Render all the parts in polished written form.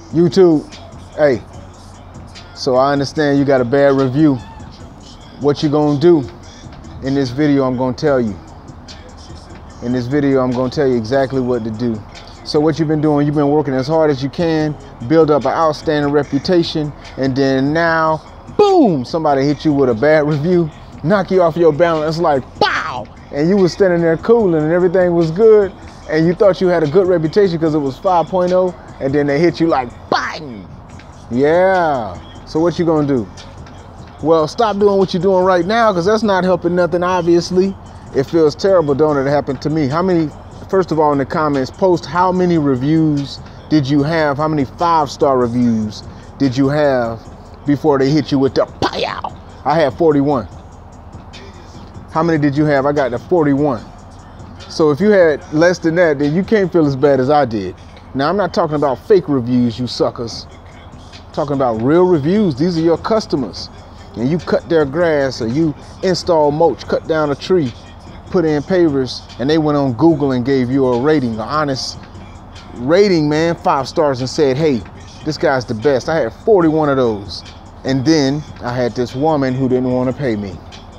YouTube, hey, so I understand you got a bad review. What you gonna do? In this video, I'm gonna tell you. In this video, I'm gonna tell you exactly what to do. So what you've been doing, you've been working as hard as you can, build up an outstanding reputation, and then now, boom, somebody hit you with a bad review, knock you off your balance like, pow! And you was standing there cooling and everything was good, and you thought you had a good reputation because it was 5.0, and then they hit you like, bang! Yeah, so what you gonna do? Well, stop doing what you're doing right now because that's not helping nothing, obviously. It feels terrible, don't it? It happened to me. How many, first of all, in the comments, post how many reviews did you have? How many 5-star reviews did you have before they hit you with the pow? I had 41. How many did you have? I got the 41. So if you had less than that, then you can't feel as bad as I did. Now, I'm not talking about fake reviews, you suckers. I'm talking about real reviews. These are your customers. And you cut their grass or you install mulch, cut down a tree, put in pavers, and they went on Google and gave you a rating, an honest rating, man, 5 stars, and said, hey, this guy's the best. I had 41 of those. And then I had this woman who didn't want to pay me.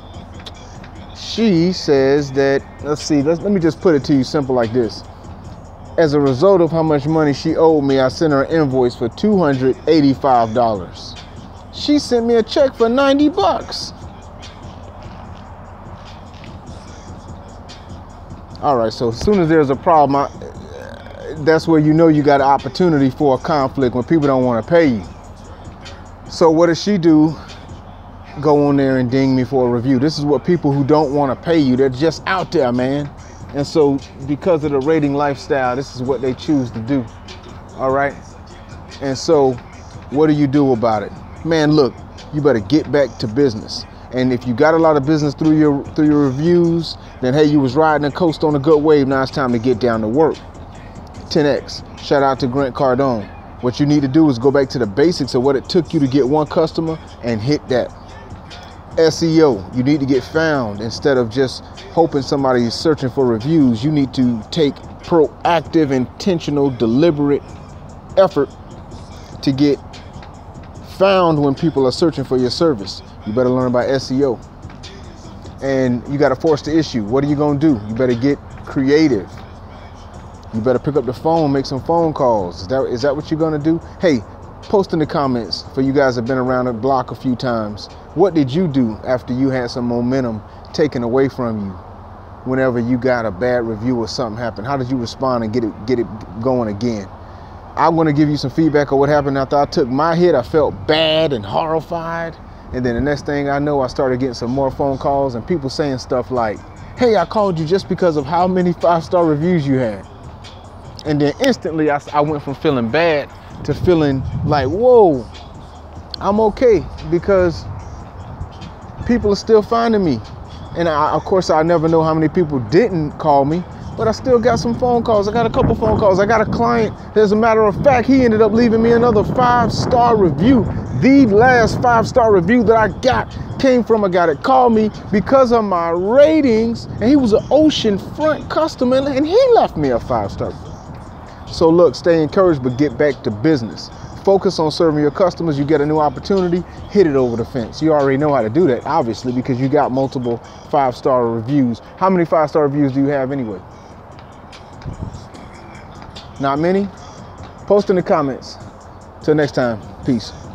She says that, let's see, let me just put it to you simple like this. As a result of how much money she owed me, I sent her an invoice for $285. She sent me a check for 90 bucks. All right, so as soon as there's a problem, that's where you know you got an opportunity for a conflict when people don't want to pay you. So what does she do? Go on there and ding me for a review. This is what people who don't want to pay you, they're just out there, man. And so because of the rating lifestyle, this is what they choose to do. All right. And so what do you do about it? Man, look, you better get back to business. And if you got a lot of business through your reviews, then hey, you was riding the coast on a good wave. Now it's time to get down to work. 10X. Shout out to Grant Cardone. What you need to do is go back to the basics of what it took you to get one customer and hit that. SEO, you need to get found instead of just hoping somebody is searching for reviews. You need to take proactive, intentional, deliberate effort to get found when people are searching for your service. You better learn about SEO. And you got to force the issue. What are you going to do? You better get creative. You better pick up the phone, make some phone calls. Is that what you're going to do? Hey, post in the comments for you guys that have been around the block a few times. What did you do after you had some momentum taken away from you whenever you got a bad review or something happened? How did you respond and get it going again? I'm going to give you some feedback on what happened after I took my hit. I felt bad and horrified. And then the next thing I know, I started getting some more phone calls and people saying stuff like, hey, I called you just because of how many 5-star reviews you had. And then instantly I went from feeling bad to feeling like, whoa, I'm okay because people are still finding me. And of course, I never know how many people didn't call me, but I still got some phone calls. I got a couple phone calls. I got a client, as a matter of fact, he ended up leaving me another 5-star review. The last 5-star review that I got came from a guy that called me because of my ratings, and he was an oceanfront customer, and he left me a 5-star. So look, stay encouraged, but get back to business. Focus on serving your customers. You get a new opportunity, hit it over the fence. You already know how to do that, obviously, because you got multiple 5-star reviews. How many 5-star reviews do you have anyway? Not many? Post in the comments. Till next time, peace.